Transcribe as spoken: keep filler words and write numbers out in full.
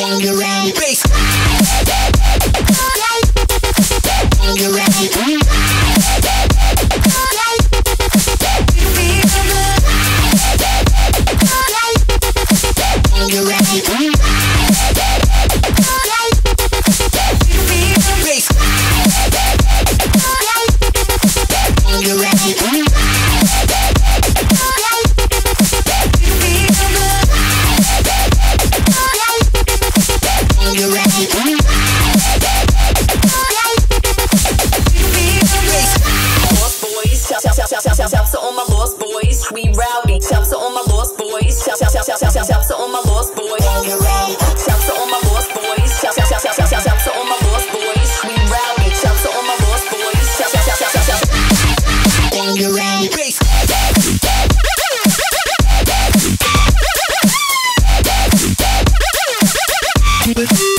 Shouts to all my lost boys, we rowdy. Shouts to all my lost boys. Shouts to all my lost boys. Shouts to all my lost boys. Shouts to all my lost boys, we rowdy. Shouts to all my lost boys. Shouts.